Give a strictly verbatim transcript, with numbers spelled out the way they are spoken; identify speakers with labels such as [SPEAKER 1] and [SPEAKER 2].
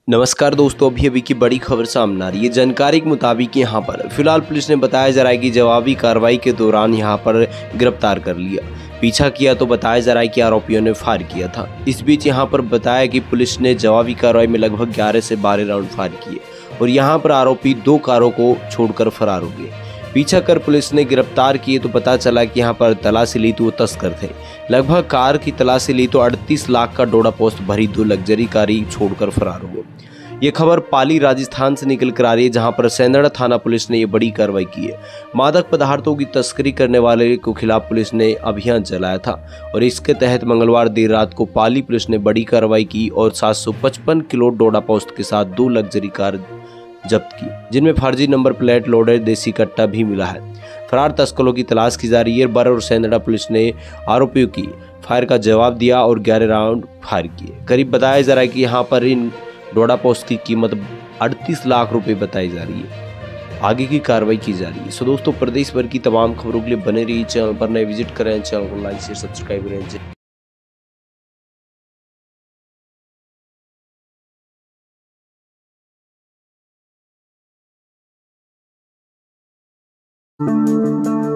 [SPEAKER 1] नमस्कार दोस्तों, अभी अभी की बड़ी खबर सामने आ रही है। जानकारी के मुताबिक यहाँ पर फिलहाल पुलिस ने बताया जा रहा है कि जवाबी कार्रवाई के दौरान यहाँ पर गिरफ्तार कर लिया। पीछा किया तो बताया जा रहा है कि आरोपियों ने फायर किया था। इस बीच यहाँ पर बताया कि पुलिस ने जवाबी कार्रवाई में लगभग ग्यारह से बारह राउंड फायर किए और यहाँ पर आरोपी दो कारों को छोड़कर फरार हो गए। पीछा कर पुलिस ने गिरफ्तार किए तो पता चला कि यहाँ पर तलाशी ली तो वो तस्कर थे। लगभग कार की तलाशी ली तो अड़तीस लाख का डोडा पोस्ट भरी दो लग्जरी कारी छोड़कर फरार हो गए। ये खबर पाली राजस्थान से निकल कर आ रही है, जहां पर सेंदड़ा थाना पुलिस ने ये बड़ी कार्रवाई की है। मादक पदार्थों की तस्करी करने वाले को खिलाफ पुलिस ने अभियान चलाया था और इसके तहत मंगलवार देर रात को पाली पुलिस ने बड़ी कार्रवाई की और सात सौ पचपन किलो डोडा पोस्ट के साथ दो लग्जरी कार जब्त की, जिनमें फर्जी नंबर प्लेट लोडेड देसी कट्टा भी मिला है। फरार तस्करों की तलाश की जा रही है। बर और सेंदड़ा पुलिस ने आरोपियों की फायर का जवाब दिया और ग्यारह राउंड फायर किए। करीब बताया जा रहा है कि यहाँ पर इन डोडा पोस्ट की कीमत अड़तीस लाख रुपए बताई जा रही है। आगे की कार्रवाई की जा रही है। सो दोस्तों, प्रदेश भर की तमाम खबरों के लिए बने रहिए चैनल पर। नए विजिट करें चैनल को लाइक शेयर सब्सक्राइब करें।